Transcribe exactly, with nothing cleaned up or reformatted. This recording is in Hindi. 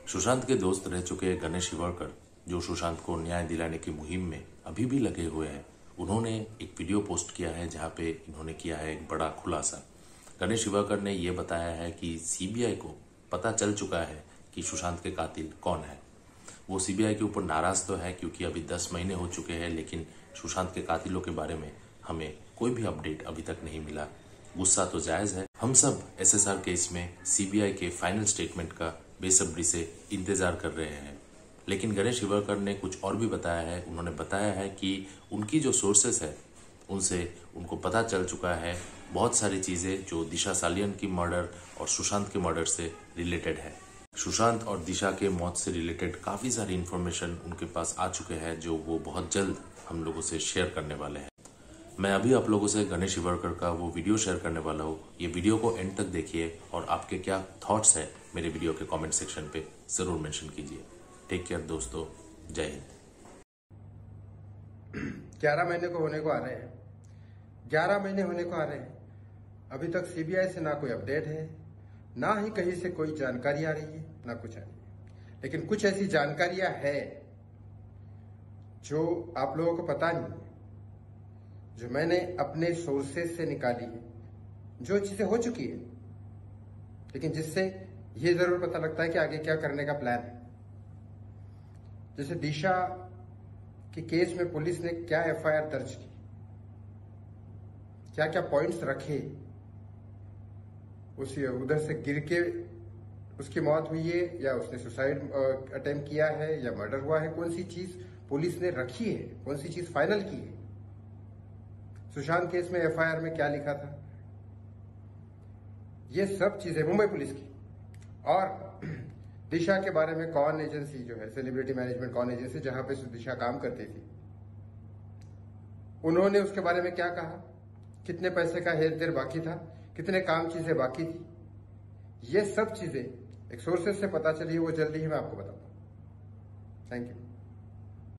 सुशांत के दोस्त रह चुके गणेश हिवड़कर, जो सुशांत को न्याय दिलाने की मुहिम में अभी भी लगे हुए हैं, उन्होंने एक वीडियो पोस्ट किया है जहां पे इन्होंने किया है एक बड़ा खुलासा। गणेश हिवड़कर ने यह बताया है कि सीबीआई को पता चल चुका है कि सुशांत के कातिल कौन है। वो सीबीआई के ऊपर नाराज तो है क्योंकि अभी दस महीने हो चुके हैं, लेकिन सुशांत के कातिलों के बारे में हमें कोई भी अपडेट अभी तक नहीं मिला। गुस्सा तो जायज है। हम सब एसएसआर केस में सीबीआई के फाइनल स्टेटमेंट का बेसब्री से इंतजार कर रहे हैं। लेकिन गणेश हिवड़कर ने कुछ और भी बताया है। उन्होंने बताया है कि उनकी जो सोर्सेस है उनसे उनको पता चल चुका है बहुत सारी चीजें जो दिशा सालियन की मर्डर और सुशांत के मर्डर से रिलेटेड है। सुशांत और दिशा के मौत से रिलेटेड काफी सारी इंफॉर्मेशन उनके पास आ चुके हैं, जो वो बहुत जल्द हम लोगों से शेयर करने वाले हैं। मैं अभी आप लोगों से गणेश हिवड़कर का वो वीडियो शेयर करने वाला हूँ। ये वीडियो को एंड तक देखिए और आपके क्या थॉट्स है मेरे वीडियो के कमेंट सेक्शन पे जरूर मेंशन कीजिए। टेक केयर दोस्तों, जय हिंद। ग्यारह महीने को होने को आ रहे हैं ग्यारह महीने होने को आ रहे हैं अभी तक सीबीआई से ना कोई अपडेट है, ना ही कहीं से कोई जानकारी आ रही है, ना कुछ आ रही है। लेकिन कुछ ऐसी जानकारियां है जो आप लोगों को पता नहीं है, जो मैंने अपने सोर्सेस से निकाली है, जो चीजें हो चुकी है, लेकिन जिससे ये जरूर पता लगता है कि आगे क्या करने का प्लान है। जैसे दिशा के केस में पुलिस ने क्या एफआईआर दर्ज की, क्या क्या पॉइंट्स रखे, उसी उधर से गिर के उसकी मौत हुई है या उसने सुसाइड अटेम्प्ट किया है या मर्डर हुआ है, कौन सी चीज पुलिस ने रखी है, कौन सी चीज फाइनल की है। सुशांत केस में एफआईआर में क्या लिखा था, ये सब चीजें मुंबई पुलिस की। और दिशा के बारे में कौन एजेंसी जो है, सेलिब्रिटी मैनेजमेंट कौन एजेंसी जहां पे दिशा काम करती थी, उन्होंने उसके बारे में क्या कहा, कितने पैसे का हेर फेर बाकी था, कितने काम चीजें बाकी थी, ये सब चीजें एक सोर्सेस से पता चली, वो जल्दी ही मैं आपको बताऊंगा। Thank you.